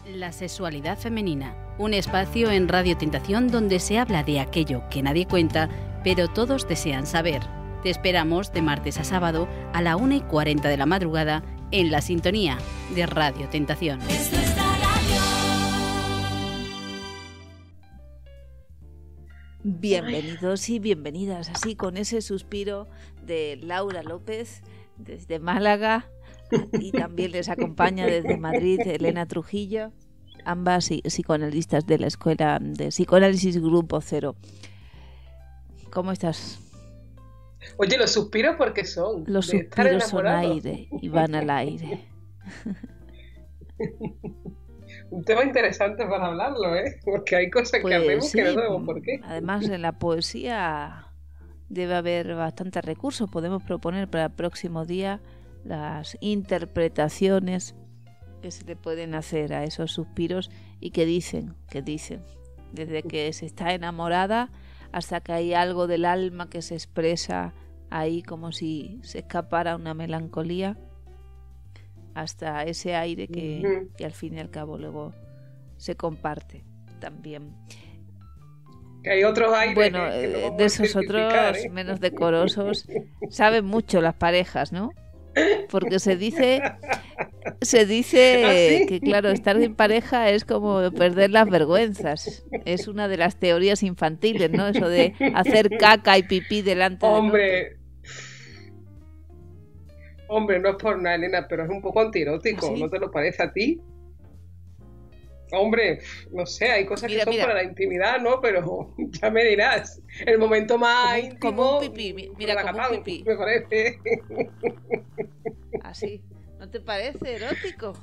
La sexualidad femenina, un espacio en Radio Tentación donde se habla de aquello que nadie cuenta, pero todos desean saber. Te esperamos de martes a sábado a la 1:40 de la madrugada en la sintonía de Radio Tentación. Bienvenidos y bienvenidas, así con ese suspiro de Laura López desde Málaga, y también les acompaña desde Madrid Elena Trujillo, ambas psicoanalistas de la Escuela de Psicoanálisis Grupo Cero. ¿Cómo estás? Oye, los suspiros, ¿por qué son? Los suspiros son aire y van al aire. Un tema interesante para hablarlo, ¿eh? Porque hay cosas que hacemos sí, que no sabemos por qué. Además, en la poesía debe haber bastantes recursos. Podemos proponer para el próximo día las interpretaciones que se le pueden hacer a esos suspiros y que dicen, desde que se está enamorada hasta que hay algo del alma que se expresa ahí como si se escapara una melancolía, hasta ese aire que al fin y al cabo luego se comparte también. Que hay otros aires. Bueno, que no de esos otros menos decorosos saben mucho las parejas, ¿no? Porque se dice ¿Ah, sí? que claro, estar en pareja es como perder las vergüenzas. Es una de las teorías infantiles, ¿no? Eso de hacer caca y pipí delante de Hombre, no es por nada, Elena, pero es un poco antirótico, ¿sí? ¿No te lo parece a ti? Hombre, no sé, hay cosas que son para la intimidad, ¿no? Pero ya me dirás, el momento más íntimo... Como un pipí, mira, como un pipí. Me parece. Así, ¿no te parece erótico?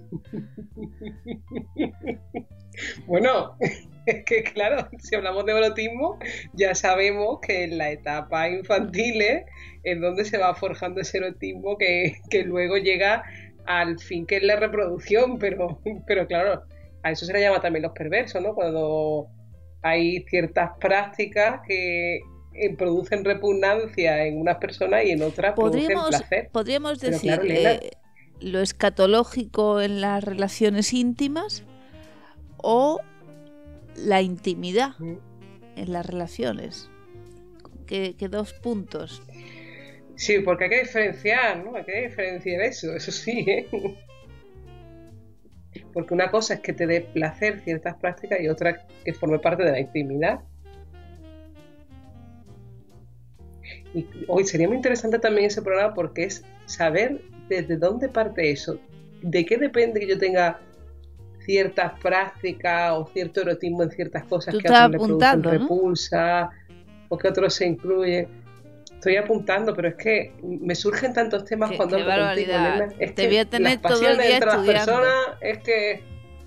Bueno, es que claro, si hablamos de erotismo, ya sabemos que en la etapa infantil es donde se va forjando ese erotismo que luego llega al fin, que es la reproducción, pero claro, a eso se le llama también los perversos, ¿no? Cuando hay ciertas prácticas que producen repugnancia en unas personas y en otras producen placer. Podríamos decir, claro, lo escatológico en las relaciones íntimas o la intimidad en las relaciones. ¿Qué dos puntos? Sí, porque hay que diferenciar, ¿no? Hay que diferenciar eso sí, ¿eh? Porque una cosa es que te dé placer ciertas prácticas y otra que forme parte de la intimidad. Y hoy sería muy interesante también ese programa porque es saber desde dónde parte eso, de qué depende que yo tenga ciertas prácticas o cierto erotismo en ciertas cosas que a otros le producen repulsa, ¿no? O que otros se incluyen. Estoy apuntando, pero es que me surgen tantos temas cuando hablo contigo, Elena. Es te voy a tener las pasiones todo el día entre estudiando. Las personas es que...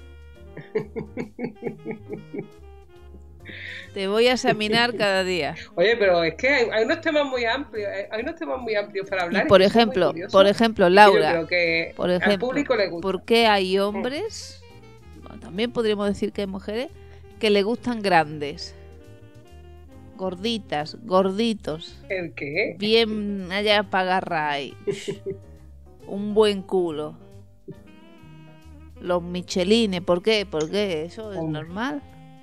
Te voy a examinar cada día. Oye, pero es que hay unos temas muy amplios, para hablar. Y por ejemplo, Laura, por ejemplo, al público le gusta. ¿Por qué hay hombres, bueno, también podríamos decir que hay mujeres, que le gustan grandes? Gorditas, gorditos. ¿El qué? Bien allá para agarrar ahí. Un buen culo. Los michelines, ¿por qué? Porque eso es normal.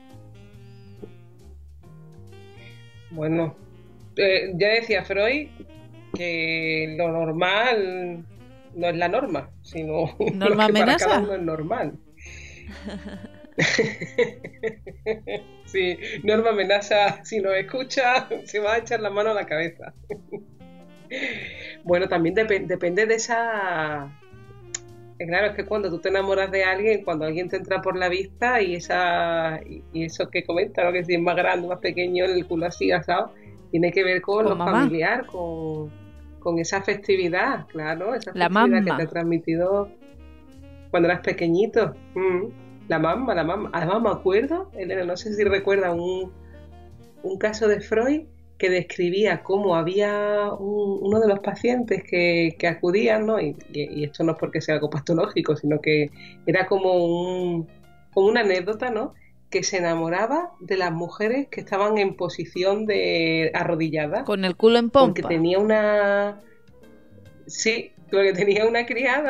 Bueno, ya decía Freud que lo normal no es la norma, sino ¿Norma lo que amenaza? para cada uno es normal. Sí, Norma Amenaza, si nos escucha, se va a echar la mano a la cabeza. Bueno, también depende de esa... Claro, es que cuando tú te enamoras de alguien, cuando alguien te entra por la vista y eso que comenta, ¿no? Que si es más grande, más pequeño, el culo así asado, tiene que ver con lo familiar, con esa festividad, claro, esa festividad que te ha transmitido cuando eras pequeñito. La mamá. Además me acuerdo, Elena, no sé si recuerda un caso de Freud que describía cómo había uno de los pacientes que acudían, ¿no? Y esto no es porque sea algo patológico, sino que era como una anécdota, ¿no? Que se enamoraba de las mujeres que estaban en posición de arrodillada. Con el culo en pompa. Porque tenía una criada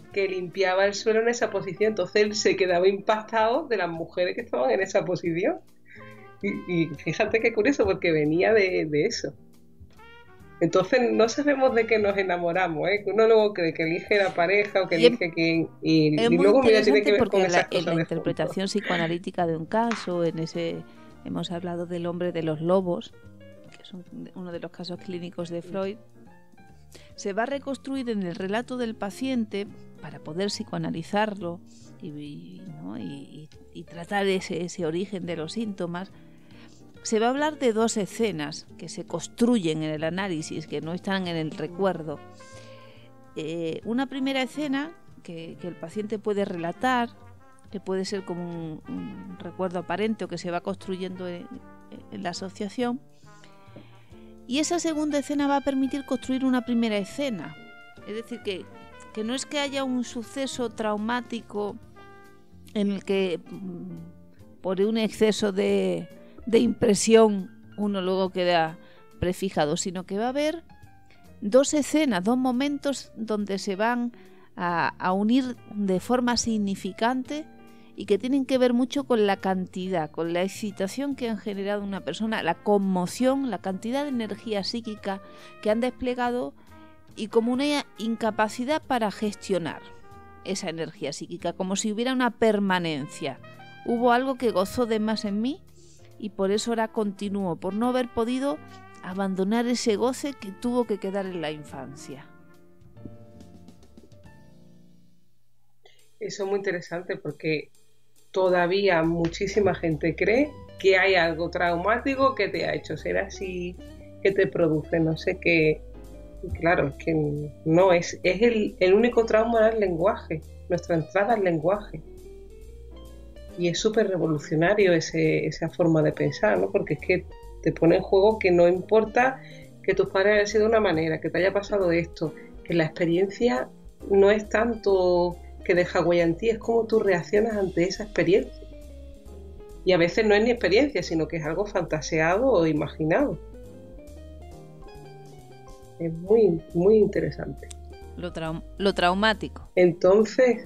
que limpiaba el suelo en esa posición. Entonces él se quedaba impactado de las mujeres que estaban en esa posición. Y fíjate qué curioso, porque venía de eso. Entonces no sabemos de qué nos enamoramos, ¿eh? Uno luego cree que elige la pareja o que elige quién. Y luego mira, tiene que ver con esas cosas. En la interpretación psicoanalítica de un caso, hemos hablado del hombre de los lobos, que es uno de los casos clínicos de Freud. Se va a reconstruir en el relato del paciente para poder psicoanalizarlo y tratar ese origen de los síntomas. Se va a hablar de 2 escenas que se construyen en el análisis, que no están en el recuerdo. Una primera escena que el paciente puede relatar, que puede ser como un recuerdo aparente o que se va construyendo en la asociación. Y esa segunda escena va a permitir construir una primera escena. Es decir, que no es que haya un suceso traumático en el que por un exceso de impresión uno luego queda prefijado, sino que va a haber 2 escenas, 2 momentos donde se van a unir de forma significante y que tienen que ver mucho con la cantidad, con la excitación que han generado una persona, la conmoción, la cantidad de energía psíquica que han desplegado y como una incapacidad para gestionar esa energía psíquica, como si hubiera una permanencia. Hubo algo que gozó de más en mí y por eso ahora continúo, por no haber podido abandonar ese goce que tuvo que quedar en la infancia. Eso es muy interesante porque todavía muchísima gente cree que hay algo traumático que te ha hecho ser así, que te produce no sé qué. Y claro, es que no es el único trauma es el lenguaje, nuestra entrada al lenguaje. Y es súper revolucionario esa forma de pensar, ¿no? Porque es que te pone en juego que no importa que tus padres hayan sido de una manera, que te haya pasado esto, que la experiencia no es tanto que deja huella en ti, es como tú reaccionas ante esa experiencia. Y a veces no es ni experiencia, sino que es algo fantaseado o imaginado. Es muy, muy interesante. Lo traumático. Entonces...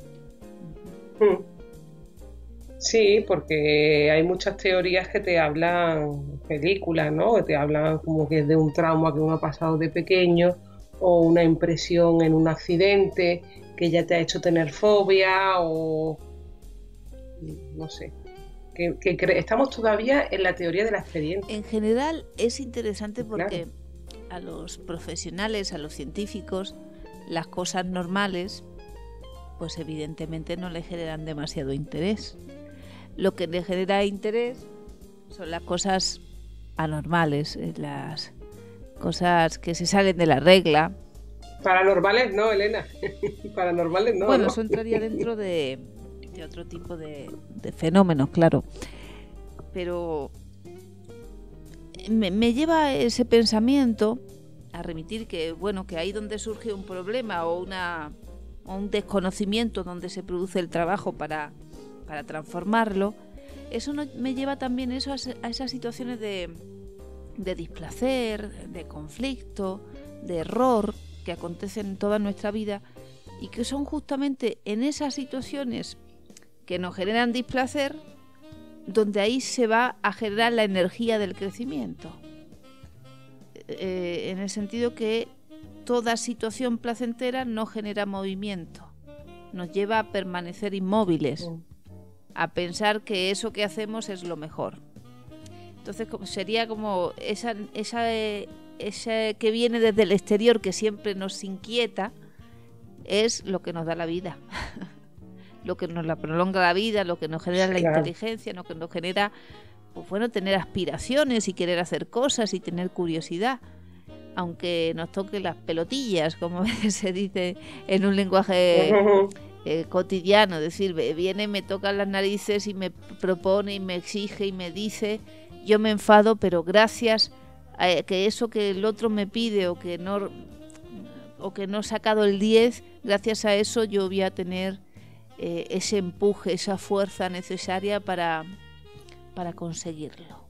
Sí, porque hay muchas teorías que te hablan, películas, ¿no? Que te hablan como que es de un trauma que uno ha pasado de pequeño o una impresión en un accidente que ya te ha hecho tener fobia o... no sé. Estamos todavía en la teoría de la experiencia. En general es interesante porque a los profesionales, a los científicos, las cosas normales, pues evidentemente no les generan demasiado interés. Lo que le genera interés son las cosas anormales, las cosas que se salen de la regla. Paranormales no, Elena. Paranormales no. Bueno, ¿no? eso entraría dentro de otro tipo de fenómenos, claro. Pero me lleva ese pensamiento a remitir que, bueno, que ahí donde surge un problema o un desconocimiento donde se produce el trabajo para transformarlo, eso me lleva también eso a esas situaciones de displacer, de conflicto, de error que acontecen en toda nuestra vida y que son justamente en esas situaciones que nos generan displacer donde ahí se va a generar la energía del crecimiento. En el sentido que toda situación placentera no genera movimiento, nos lleva a permanecer inmóviles, a pensar que eso que hacemos es lo mejor. Entonces sería como esa que viene desde el exterior, que siempre nos inquieta, es lo que nos da la vida. Lo que nos la prolonga la vida, lo que nos genera la inteligencia, lo que nos genera, pues bueno, tener aspiraciones y querer hacer cosas y tener curiosidad. Aunque nos toque las pelotillas, como se dice en un lenguaje cotidiano, es decir, viene, me toca las narices y me propone y me exige y me dice, yo me enfado, pero gracias a que eso que el otro me pide o que no he sacado el 10, gracias a eso yo voy a tener ese empuje, esa fuerza necesaria para conseguirlo.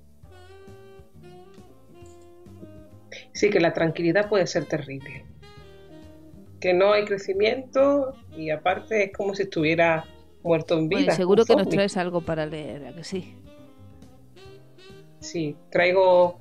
Sí, que la tranquilidad puede ser terrible. que no hay crecimiento y aparte es como si estuviera muerto en vida. Bueno, seguro que nos traes algo para leer, ¿a que sí? Sí, traigo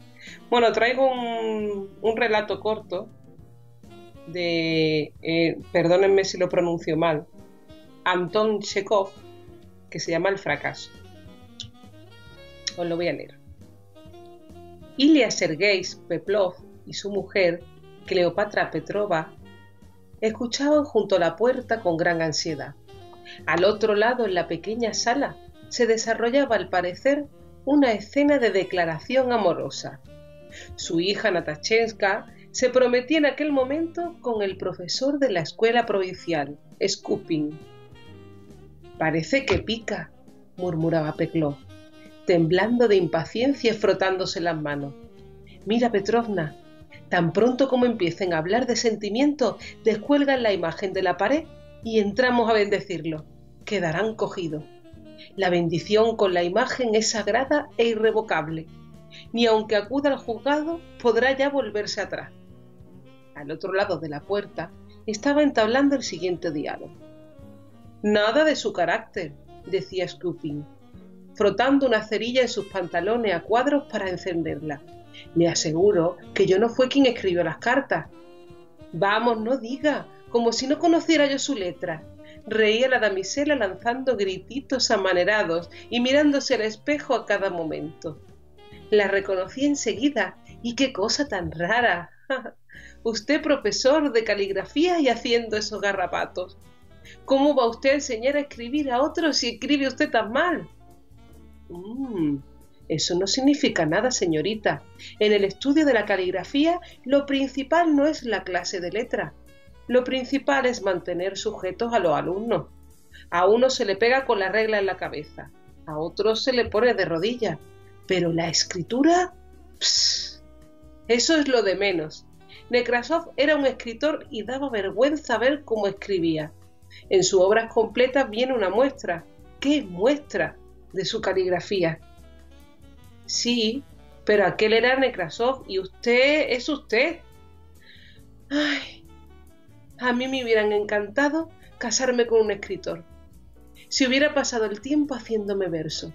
un relato corto de, perdónenme si lo pronuncio mal, Anton Chekhov, que se llama El fracaso. Os lo voy a leer. Ilya Sergeevich Peplov y su mujer, Cleopatra Petrova, escuchaban junto a la puerta con gran ansiedad. Al otro lado, en la pequeña sala, se desarrollaba, al parecer, una escena de declaración amorosa. Su hija Natashevska se prometía en aquel momento con el profesor de la escuela provincial, Skupin. «Parece que pica», murmuraba Peplov, temblando de impaciencia y frotándose las manos. «Mira, Petrovna, tan pronto como empiecen a hablar de sentimientos, descuelgan la imagen de la pared y entramos a bendecirlo. Quedarán cogidos. La bendición con la imagen es sagrada e irrevocable. Ni aunque acuda al juzgado podrá ya volverse atrás». Al otro lado de la puerta estaba entablando el siguiente diálogo. «Nada de su carácter», decía Skupin, frotando una cerilla en sus pantalones a cuadros para encenderla. «Le aseguro que yo no fue quien escribió las cartas». «Vamos, no diga, como si no conociera yo su letra», reía la damisela lanzando grititos amanerados y mirándose al espejo a cada momento. «La reconocí enseguida, y qué cosa tan rara. Usted profesor de caligrafía y haciendo esos garrapatos. ¿Cómo va usted a enseñar a escribir a otros si escribe usted tan mal?» Eso no significa nada, señorita. En el estudio de la caligrafía, lo principal no es la clase de letra. Lo principal es mantener sujetos a los alumnos. A uno se le pega con la regla en la cabeza, a otro se le pone de rodillas. Pero la escritura, eso es lo de menos. Nekrasov era un escritor y daba vergüenza ver cómo escribía. En sus obras completas viene una muestra. ¿Qué muestra? De su caligrafía. Sí, pero aquel era Nekrasov y usted es usted. Ay, a mí me hubieran encantado casarme con un escritor. Si hubiera pasado el tiempo haciéndome versos.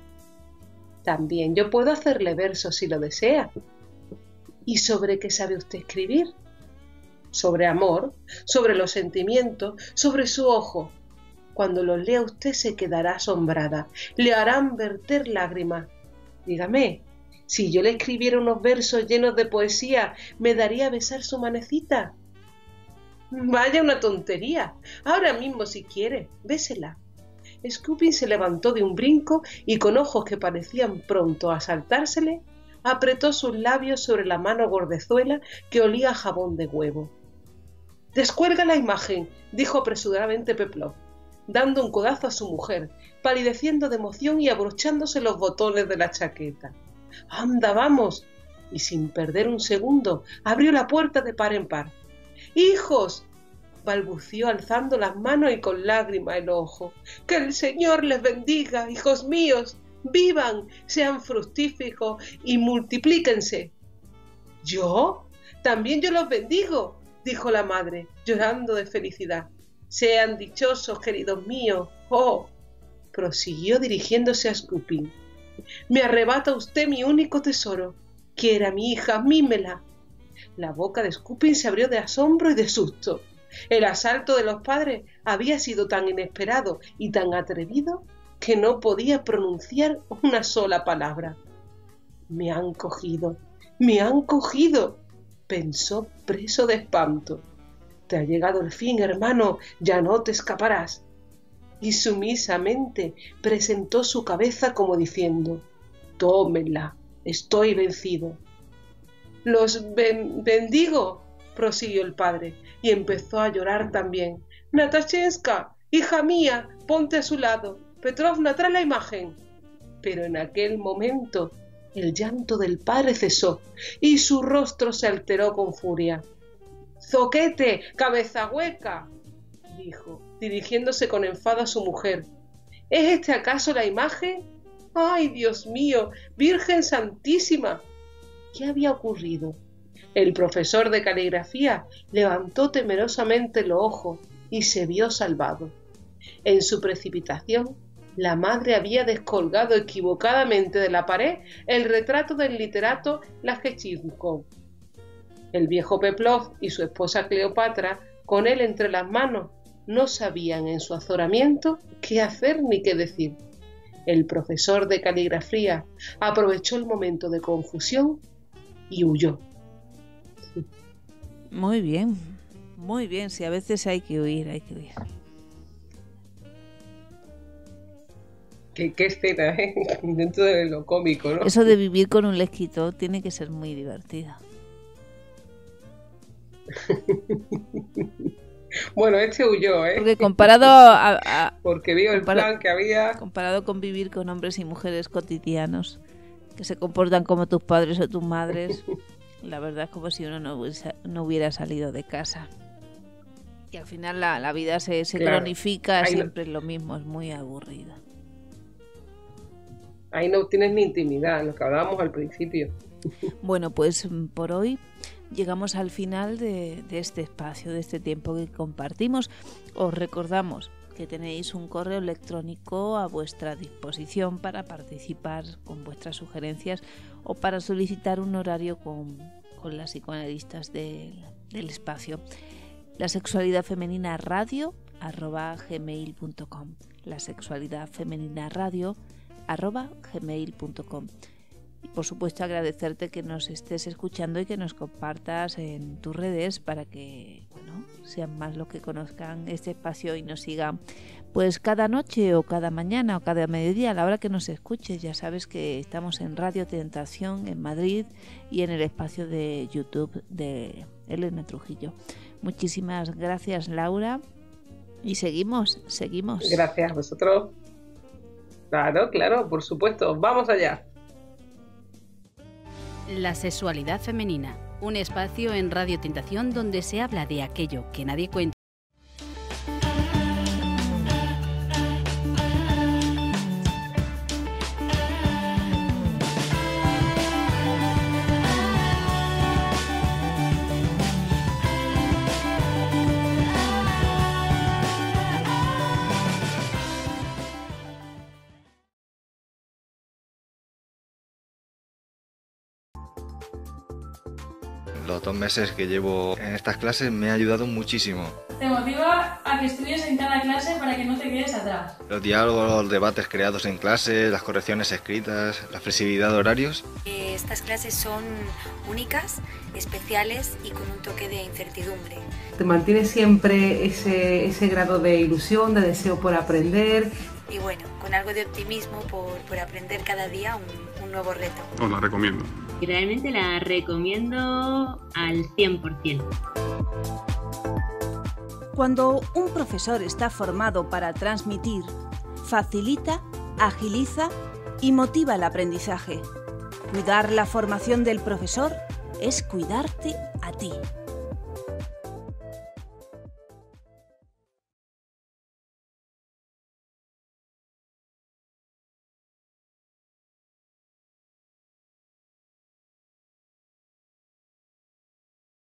También yo puedo hacerle versos si lo desea. ¿Y sobre qué sabe usted escribir? Sobre amor, sobre los sentimientos, sobre su ojo. Cuando los lea usted se quedará asombrada, le harán verter lágrimas. Dígame, si yo le escribiera unos versos llenos de poesía, ¿me daría a besar su manecita? Vaya una tontería. Ahora mismo, si quiere, bésela. Skupin se levantó de un brinco y con ojos que parecían pronto a saltársele, apretó sus labios sobre la mano gordezuela que olía a jabón de huevo. «Descuelga la imagen», dijo apresuradamente Peplov, dando un codazo a su mujer, palideciendo de emoción y abrochándose los botones de la chaqueta. «Anda, vamos», y sin perder un segundo abrió la puerta de par en par. «¡Hijos!», balbució alzando las manos y con lágrimas en los ojos. «¡Que el Señor les bendiga, hijos míos! ¡Vivan, sean fructíferos y multiplíquense!». «¿Yo? También yo los bendigo», dijo la madre, llorando de felicidad. «Sean dichosos, queridos míos. ¡Oh!», prosiguió dirigiéndose a Skupin. «Me arrebata usted mi único tesoro. Quiera mi hija, mímela». La boca de Skupin se abrió de asombro y de susto. El asalto de los padres había sido tan inesperado y tan atrevido que no podía pronunciar una sola palabra. «Me han cogido, me han cogido», pensó preso de espanto. «Te ha llegado el fin, hermano, ya no te escaparás». Y sumisamente presentó su cabeza como diciendo: «Tómenla, estoy vencido». «Los bendigo», prosiguió el padre, y empezó a llorar también. «Natashevska, hija mía, ponte a su lado. Petrovna, trae la imagen». Pero en aquel momento el llanto del padre cesó y su rostro se alteró con furia. «Zoquete, cabeza hueca», dijo, dirigiéndose con enfado a su mujer. «¿Es este acaso la imagen? ¡Ay, Dios mío! ¡Virgen Santísima!». ¿Qué había ocurrido? El profesor de caligrafía levantó temerosamente los ojos y se vio salvado. En su precipitación, la madre había descolgado equivocadamente de la pared el retrato del literato Lajechinko. El viejo Peplov y su esposa Cleopatra, con él entre las manos, no sabían en su azoramiento qué hacer ni qué decir. El profesor de caligrafía aprovechó el momento de confusión y huyó. Muy bien, si a veces hay que huir, Qué escena, ¿eh? Dentro de lo cómico, ¿no? Eso de vivir con un escritor tiene que ser muy divertido. Bueno, este huyó, ¿eh? Porque comparado porque vio el plan que había. Comparado con vivir con hombres y mujeres cotidianos que se comportan como tus padres o tus madres, la verdad es como si uno no hubiera salido de casa. Y al final la vida se cronifica, siempre es lo mismo, es muy aburrido. Ahí no tienes ni intimidad, lo que hablábamos al principio. Bueno, pues por hoy llegamos al final de este espacio, de este tiempo que compartimos. Os recordamos que tenéis un correo electrónico a vuestra disposición para participar con vuestras sugerencias o para solicitar un horario con las psicoanalistas del espacio. La sexualidad femenina radio @gmail.com. La sexualidad femenina radio @gmail.com. Y por supuesto agradecerte que nos estés escuchando y que nos compartas en tus redes para que sean más los que conozcan este espacio y nos sigan pues cada noche o cada mañana o cada mediodía a la hora que nos escuches. Ya sabes que estamos en Radio Tentación en Madrid y en el espacio de YouTube de Elena Trujillo. Muchísimas gracias, Laura, y seguimos. Gracias a vosotros. Claro, por supuesto. Vamos allá. La sexualidad femenina, un espacio en Radio Tentación donde se habla de aquello que nadie cuenta. Los 2 meses que llevo en estas clases me ha ayudado muchísimo. Te motiva a que estudies en cada clase para que no te quedes atrás. Los diálogos, los debates creados en clase, las correcciones escritas, la flexibilidad de horarios. Estas clases son únicas, especiales y con un toque de incertidumbre. Te mantiene siempre ese grado de ilusión, de deseo por aprender. Y bueno, con algo de optimismo por aprender cada día un nuevo reto. Os la recomiendo. Y realmente la recomiendo al 100%. Cuando un profesor está formado para transmitir, facilita, agiliza y motiva el aprendizaje. Cuidar la formación del profesor es cuidarte a ti.